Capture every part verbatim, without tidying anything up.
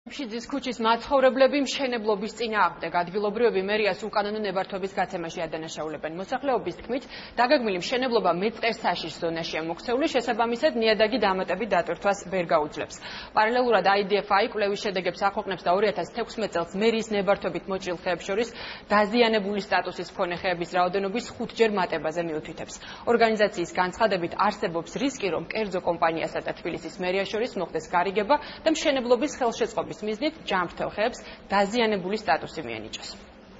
შიძის ქუჩის მაცხოვრებლები მშენებლობის წინააღმდეგ ადგილობრივები მერიას უკანონო ნებართვების გაცემაში ადანაშაულებენ. მოსახლეობის თქმით, დაგეგმილი მშენებლობა მეწყერსაშის ზონაშია მოქცეული, შესაბამისად ნიადაგი დამატებით დატვირთვას ვერ გაუძლებს. პარალელურად I D F I კვლევის შედეგებს აქვეყნებს და ორი ათას თექვსმეტ წელს მერიის ნებართვებით მოჭრილ ხეებს შორის დაზიანებული სტატუსის მქონე ხეების რაოდენობის ხუთჯერ მატებაზე მიუთითებს. ორგანიზაციის განცხადებით არსებობს რისკი, რომ კერძო კომპანიასა და თბილისის მერიას შორის მოხდეს გარიგება და მშენებლობის ხელშეწყობის მიზნით ჯანმრთელ ხეებს დაზიანებული სტატუსი მიენიჭოს.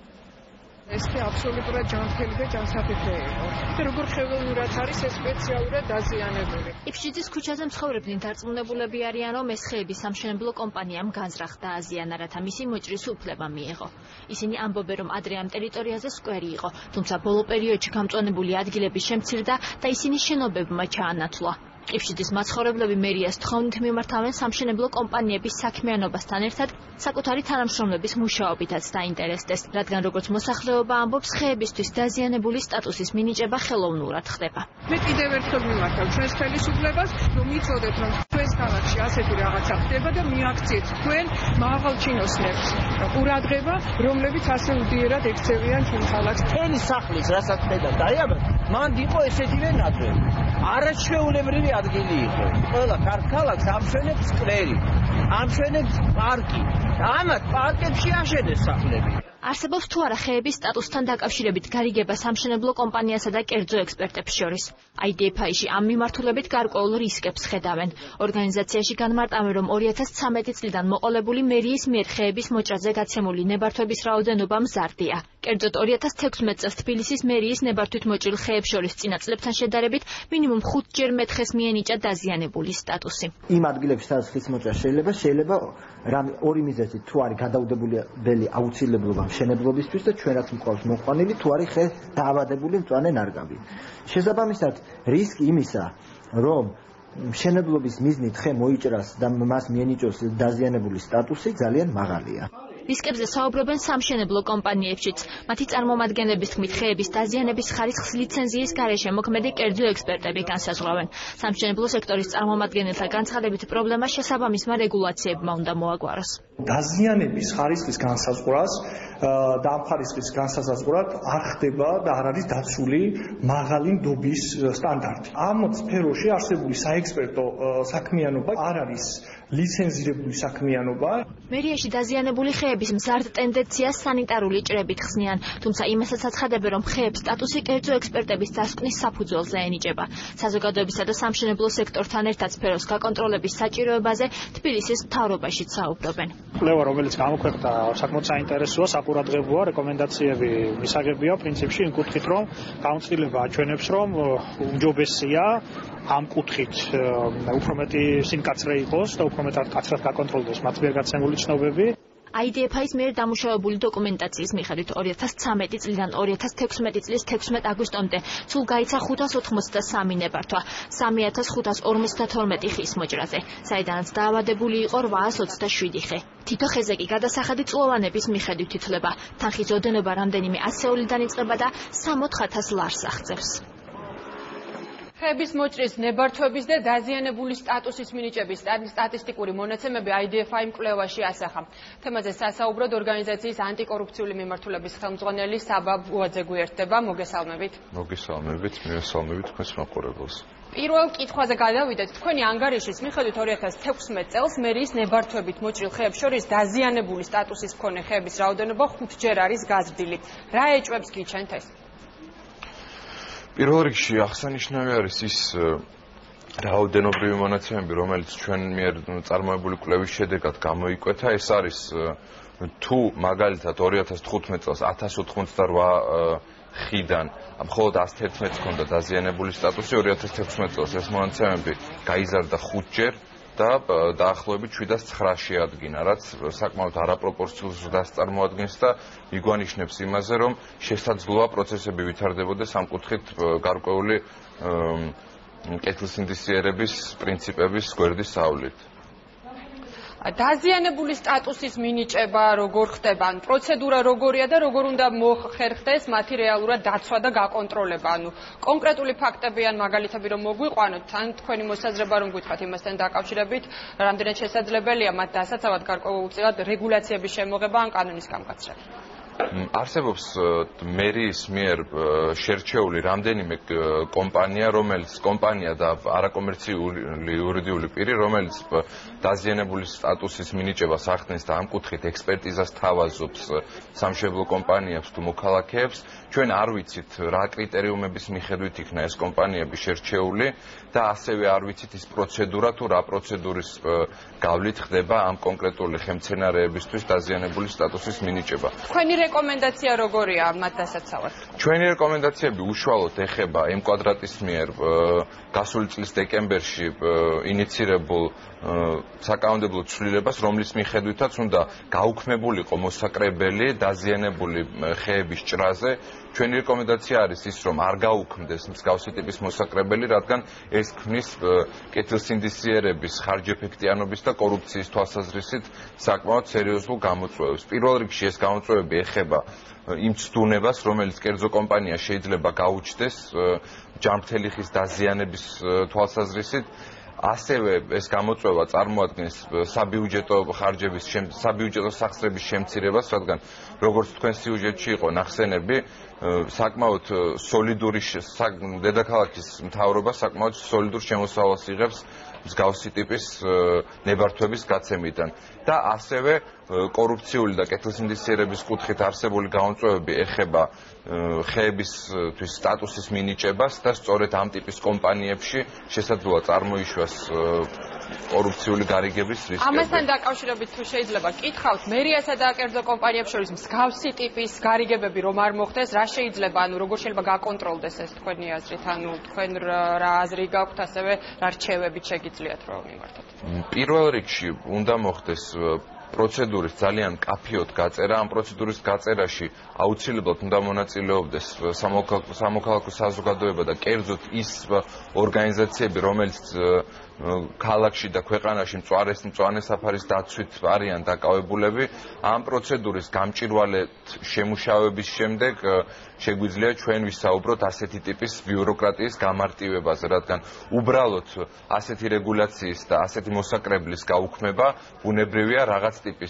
ეს კი აბსოლუტურად ჯანმრთელი და ჯანსაფრთხე იყო. როგორ ხელოვნურად არის ეს სპეციალურად დაზიანებული. იფშიძის ქუჩაზე მცხოვრებნი დარწმუნებულები არიან, რომ ეს ხეები სამშენებლო კომპანიამ განზრახ და აზიანა, რათა მისი მოჭრის უფლება მიიღო. ისინი ამბობენ, რომ ადრე ამ ტერიტორიაზე სკვერი იყო, თუმცა ბოლო პერიოდში გამწვანებული ადგილები შემცირდა და ისინი შენობებმა ჩაანაცვლა. იფშიძის მაცხოვრებლები მერიას თხოვნით მიმართავენ სამშენებლო კომპანიების საქმიანობასთან ერთად საკუთარი თანამშრომლების მუშაობითაც დაინტერესდეს, რადგან როგორც მოსახლეობა ამბობს, ხეებისთვის დაზიანებული სტატუსის მინიჭება ხელოვნურად ხდება. მე კიდევ ერთხელ მიმართავ ჩვენს ხელისუფლებას, რომ მიწოდეთ, რომ ჩვენს ქალაქში ასეთი რაღაცა ხდება და მიაქციეთ თქვენ მაღალ ჩინოსნებს ყურადღება, რომლებიც ასე უდიერად ექცევიან ჩვენ ქალაქს. თელი სახლის რასაც მე და დაიაბა, მანდ იყო ესეთივე ნაძველი. არაჩვეულებრივი ადგილი იყო. ყველა ქალაქს ამშვენებს სკვერი, ამშვენებს პარკი. ამათ პარკებში აშენეს სახლები. არსებობს თუ არა ხეების სტატუსთან დაკავშირებით გარიგება სამშენებლო კომპანიასა და კერძო ექსპერტებს შორის. I D F I-ში ამ მიმართულებით გარკვეულ რისკებს ხედავენ. ორგანიზაციაში განმარტავენ, რომ ორი ათას ცხრამეტი წლიდან მოყოლებული მერიის მიერ ხეების მოჭრაზე გაცემული ნებართვების რაოდენობა მზარდია. კერძოდ ორი ათას თექვსმეტ წელს თბილისის მერიის ნებართვით მოჭრილ ხეებს შორის წინა წლებთან შედარებით მინიმუმ ხუთჯერ მეთხეს მიენიჭა დაზიანებული სტატუსი. იმ ადგილებში, სადაც ხის მოჭრა შეიძლება, შეიძლება რამ ორი მიზეზით თუ არის გადაუდებელი აუცილებლობა მშენებლობისთვის და ჩვენ რაც მყავს მოყვანილი თუ არის ხე დაავადებული მწვანე ნარგავი. შესაბამისად, რისკი იმისა, რომ მშენებლობის მიზნით ხე მოიჭრას და მას მიენიჭოს დაზიანებული სტატუსი ძალიან მაღალია. რისკებზე საუბრობენ სამშენებლო კომპანიებშიც. მათი წარმომადგენლების თქმით, ხეების დაზიანების ხარისხს ლიცენზიის გარეშე მოქმედი კერძო ექსპერტები განსაზღვრავენ. სამშენებლო სექტორის წარმომადგენელთა განცხადებით, პრობლემა შესაბამისმა რეგულაციებმა უნდა მოაგვაროს. დაზიანების ხარისხის განსაზღვრას და ამ ხარისხის განსაზღვრად არ ხდება და არ არის დაცული მაღალი ნდობის სტანდარტი. ამ სფეროში არსებული საექსპერტო საქმიანობა არ არის ლიცენზირებული საქმიანობა. მერიაში დაზიანებული ხეების მზარდ ტენდენციას სანიტარული ჭრებით ხსნიან, თუმცა იმასაც აცხადებენ, რომ ხეების სტატუსი კერძო ექსპერტების დასკვნის საფუძველზე ენიჭება. საზოგადოებისა და სამშენებლო სექტორთან ერთად სფეროს გაკონტროლების საჭიროებაზე თბილისის მთავრობაშიც საუბრობენ. კვლევა, რომელიც გამოქვეყნდა, საკმაოდ საინტერესოა, საყურადღებოა, რეკომენდაციები მისაღებია პრინციპში იმ კუთხით, რომ გამოცდილება აჩვენებს, რომ უმჯობესია ამ კუთხით უფრო მეტი სიმკაცრე იყოს და უფრო მეტად კაცრად გაკონტროლდეს მათ მიერ გაცემული ცნობები. I D F I-ის მიერ დამუშავებული დოკუმენტაციის მიხედვით ორი ათას ცხრამეტი წლიდან ორი ათას თექვსმეტი წლის თექვსმეტ აგვისტომდე სულ გაიცა ხუთას ოთხმოცდასამი ნებართვა, სამი ათას ხუთას ორმოცდათორმეტი ხის მოჭრაზე, საიდანაც დაავადებული იყო რვაას ოცდაშვიდი ხე. თითო ხეზე კი გადასახადი წლოვანების მიხედვით ითვლება. თანხის ოდენობა რამდენიმე ასეულიდან იწყება და სამოთხ ათას ლარს აღწევს. ხეების მოჭრის ნებართვების და დაზიანებული სტატუსის მინიჭების სტატისტიკური მონაცემები I D F I კვლევაში ასახა. თემაზე სასაუბროდ ორგანიზაციის ანტიკორუფციული მიმართულების ხელმძღვანელი საბა ბუაძე გვერდება. მოგესალმებით. მოგესალმებით, მიესალმებით თქვენს მაყურებელს. პირველ კითხვაზე გადავიდეთ. თქვენი ანგარიშის მიხედვით ორი ათას თექვსმეტ წელს მერიის ნებართვებით მოჭრილ ხეებს შორის დაზიანებული სტატუსის მქონე ხეების რაოდენობა ხუთჯერ არის გაზრდილი. რა ეჭვებს გიჩენთ ეს? პირველ რიგში აღსანიშნავი არის ის რაოდენობრივი მონაცემები, რომელიც ჩვენ მიერ წარმოებული კვლევის შედეგად გამოიკვეთა. ეს არის თუ მაგალითად ორი ათას თხუთმეტ წელს ათას ოთხმოცდარვა ხიდან მხოლოდ ათას თერთმეტს ჰქონდა დაზიანებული სტატუსი, ორი ათას თექვსმეტ წელს ეს მონაცემები გაიზარდა ხუთჯერ და დაახლოებით შვიდას ცხრაში ადგინა, რაც საკმაოდ არაპროპორციულ ზრდას წარმოადგენს და მიგვანიშნებს იმაზე, რომ შესაძლოა პროცესები ვითარდებოდეს ამ კუთხით გარკვეული კეთილსინდისიერების პრინციპების გვერდის სავლით. დაზიანებული სტატუსის მინიჭება როგორ ხდება, ან პროცედურა როგორია და როგორ უნდა მოხერხდეს მათი რეალურად დაცვა და გაკონტროლება. ანუ კონკრეტული ფაქტები ან მაგალითები რომ მოგვიყვანოთ, თან თქვენი მოსაზრება რომ გითხრათ იმასთან დაკავშირებით, რამდენად შესაძლებელია მათ დასაცავად გარკვეულწილად რეგულაციების შემოღება ან კანონის გამკაცრება. არსებობს მერიის მიერ შერჩეული რამდენიმე კომპანია, რომელიც კომპანია და არაკომერციული იურიდიული პირი, რომელიც დაზიანებული სტატუსის მინიჭებას ახდენს და ამ კუთხით ექსპერტიზას თავაზობს სამშენებლო კომპანიებს თუ მოქალაქეებს. ჩვენ არ ვიცით რა კრიტერიუმების მიხედვით იქნა ეს კომპანიები შერჩეული და ასევე არ ვიცით ის პროცედურა თუ რა პროცედურის გავლით ხდება ამ კონკრეტული ხელმძენარეებისთვის დაზიანებული სტატუსის მინიჭება. თქვენი რეკომენდაცია როგორია მათ დასაცავად? ჩვენი რეკომენდაციები უშუალოდ ეხება M კვადრატის მიერ გასული წლის დეკემბერში ინიცირებულ საკანონმდებლო ცვლილებას, რომლის მიხედვითაც უნდა გაუქმებულიყო მოსაკრებელი დაზიანებული ხეების ჭრაზე. ჩვენი რეკომენდაცია არის ის, რომ არ გაუქმდეს მსგავსი ტიპის მოსაკრებელი, რადგან ეს ქმნის კეთილსინდისიერების, ხარჯეფექტიანობის და კორუფციის თვალსაზრისით საკმაოდ სერიოზულ გამოწვევებს. პირველ რიგში ეს გამოწვევები ეხება იმ ცდუნებას, რომელიც კერძო კომპანია შეიძლება გაუჩნდეს ჯანმრთელი ხის დაზიანების თვალსაზრისით. ასევე ეს გამოწვევა წარმოადგენს საბიუჯეტო ხარჯების საბიუჯეტო სახსრების შემცირებას, რადგან როგორც თქვენ სიუჟეტში იყო ნახსენები, საკმაოდ სოლიდური დედაქალაქის მთავრობა საკმაოდ სოლიდურ შემოსავალს იღებს მსგავსი ტიპის ნებართვების გაცემიდან და ასევე კორუფციული და კეთილსინდისიერების კუთხით არსებული გამოწვევები ეხება ხეებისთვის სტატუსის მინიჭებას და სწორედ ამ ტიპის კომპანიებში შესაძლოა წარმოიშვას კორუფციული გარიგების რისკები. ამასთან დაკავშირებით თუ შეიძლება კითხავთ, მერიასა და კერძო კომპანიებს შორის მსგავსი ტიპის გარიგებები რომ არ მოხდეს, რა შეიძლება, ანუ როგორ შეიძლება გაკონტროლდეს ეს თქვენი აზრით, ანუ თქვენ რა აზრი გაქვთ, ასევე რა რჩევებით შეგიძლიათ რომ მიმართოთ? პირველ რიგში უნდა მოხდეს პროცედურის ძალიან კაფიოდ გაწერა. ამ პროცედურის გაწერაში აუცილებლად უნდა მონაწილეობდეს სამოქალაქო საზოგადოება და კერძოდ ის ორგანიზაციები, რომელიც ქალაქში და ქვეყანაში მწვანეს მწვანე საფარის დაცვით არიან დაკავებულები. ამ პროცედურის გამჭირვალედ შემუშავების შემდეგ შეგვიძლია ჩვენ ვისაუბროთ ასეთი ტიპის ბიუროკრატიის გამარტივებაზე, რადგან უბრალოდ ასეთი რეგულაციის და ასეთი მოსაკრებლის გაუქმება ბუნებრივია რაღაც ტიპის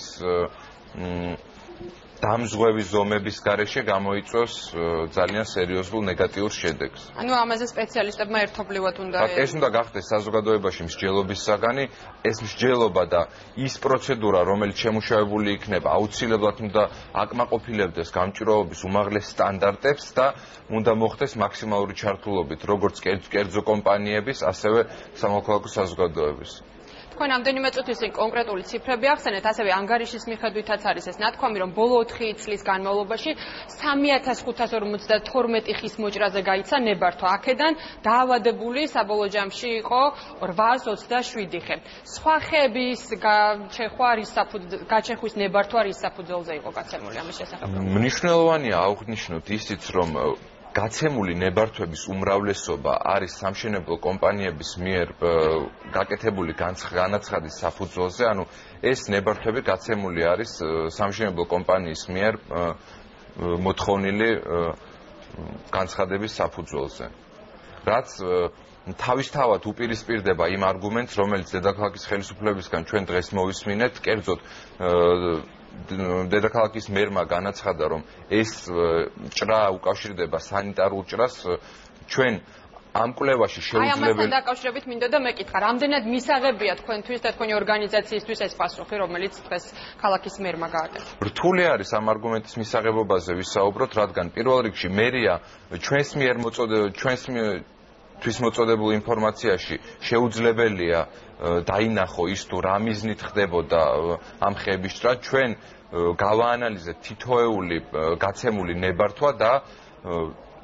დამზღვევი ზომების გარეშე გამოიწვევს ძალიან სერიოზულ ნეგატიურ შედეგს. ანუ ამაზე სპეციალისტებმა ერთობლივად უნდა ეს უნდა გახდეს საზოგადოებაში მსჯელობის საგანი, ეს მსჯელობა და ის პროცედურა, რომელიც შემუშავებული იქნება, აუცილებლად უნდა აკმაყოფილებდეს გამჭირვალობის უმაღლეს სტანდარტებს და უნდა მოხდეს მაქსიმალური ჩართულობით როგორც კერძო კომპანიების, ასევე სამოქალაქო საზოგადოების. თქვენ ამდენიმე წუთის წინ კონკრეტული ციფრები ახსენეთ, ასევე ანგარიშის მიხედვითაც არის ეს ნათქვამი, რომ ბოლო ოთხი წლის განმავლობაში სამი ათას ხუთას ორმოცდათორმეტი ხის მოჭრაზე გაიცა ნებართვა. აქედან დაავადებული საბოლოო ჯამში იყო რვაას ოცდაშვიდი ხე. სხვა ხეების გაჩეხვის ნებართვა რის საფუძველზე იყო გაცემული ამის შესახებ? მნიშვნელოვანია აღვნიშნოთ ისიც, რომ გაცემული ნებართვების უმრავლესობა არის სამშენებლო კომპანიების მიერ გაკეთებული განაცხადის საფუძველზე, ანუ ეს ნებართვები გაცემული არის სამშენებლო კომპანიის მიერ მოთხოვნილი განცხადების საფუძველზე. რაც თავისთავად უპირისპირდება იმ არგუმენტს, რომელიც დედაქალაქის ხელისუფლებისგან ჩვენ დღეს მოვისმინეთ, კერძოდ დედაქალაქის მერმა განაცხადა, რომ ეს ჭრა უკავშირდება სანიტარულ ჭრას. ჩვენ ამ კვლევაში შეუძლებელი. აი ამასთან დაკავშირებით მინდა და მეკითხა, რამდენად მისაღებია თქვენთვის და თქვენი ორგანიზაციისთვის ეს პასუხი, რომელიც დღეს ქალაქის მერმა გააკეთა? რთული არის ამ არგუმენტის მისაღებობაზე ვისაუბროთ, რადგან პირველ რიგში მერია ჩვენს მიერ მოწოდებულ ჩვენს თვის მოწოდებულ ინფორმაციაში შეუძლებელია დაინახო ის თუ რა მიზნით ხდებოდა ამ ხეების ჭრა. ჩვენ გავაანალიზეთ თითოეული გაცემული ნებართვა და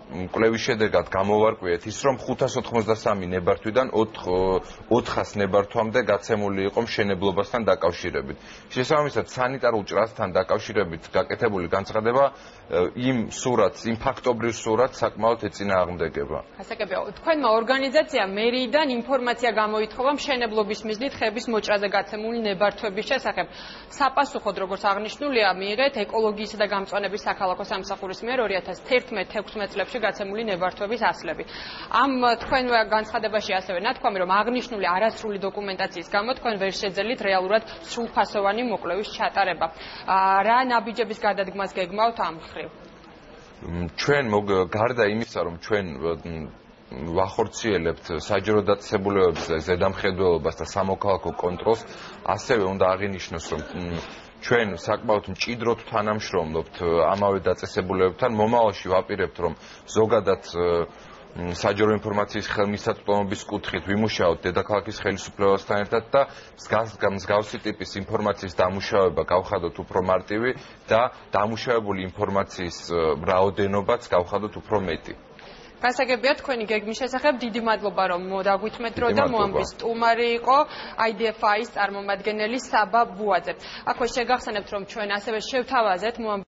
კვლევის შედეგად გამოვარკვიეთ ის, რომ ხუთას ოთხმოცდასამი ნებართვიდან ოთხას ნებართვამდე გაცემული იყო მშენებლობასთან დაკავშირებით. შესაბამისად, სანიტარულ ჭრასთან დაკავშირებით გაკეთებული განცხადება იმ სურათს, იმ ფაქტობრივ სურათს საკმაოდ ეწინააღმდეგება. გასაგებია, თქვენმა ორგანიზაციამ მერიიდან ინფორმაცია გამოითხოვა მშენებლობის მიზნით ხეების მოჭრაზე გაცემული ნებართვების შესახებ. საპასუხოდ, როგორც აღნიშნულია, მიიღეთ ეკოლოგიისა და გამწვანების საქალაქო სამსახურის მიერ ორი ათას თერთმეტ თექვსმეტ წლებში გაცემული ნებართვების ასლები. ამ თქვენ განცხადებაში ასევე ნათქვამი, რომ აღნიშნული არასრული დოკუმენტაციის გამო თქვენ ვერ შეძელით რეალურად სრულფასოვანი მოკვლევის ჩატარება. რა ნაბიჯების გადადგმას გეგმავთ ამ მხრივ? ჩვენ გარდა იმისა, რომ ჩვენ ვახორციელებთ საჯარო დაწესებულებების ზედამხედველობას და სამოქალაქო კონტროლს, ასევე უნდა აღინიშნოს, რომ ჩვენ საკმაოდ მჭიდროდ თანამშრომლობთ ამავე დაწესებულებებთან. მომავალში ვაპირებთ, რომ ზოგადად საჯარო ინფორმაციის ხელმისაწვდომობის კუთხით ვიმუშაოთ დედაქალაქის ხელისუფლებასთან ერთად და მსგავსი ტიპის ინფორმაციის დამუშავება გავხადოთ უფრო მარტივი და დამუშავებული ინფორმაციის რაოდენობაც გავხადოთ უფრო მეტი. გასაგებია თქვენი გეგმის შესახებ დიდი მადლობა რომ დაგვითმეთ დრო და მოამბის სტუმარი იყო აი დი ეფ აის წარმომადგენელი საბა ბუაძე. აქვე შეგახსენებთ რომ ჩვენ ასევე შევთავაზეთ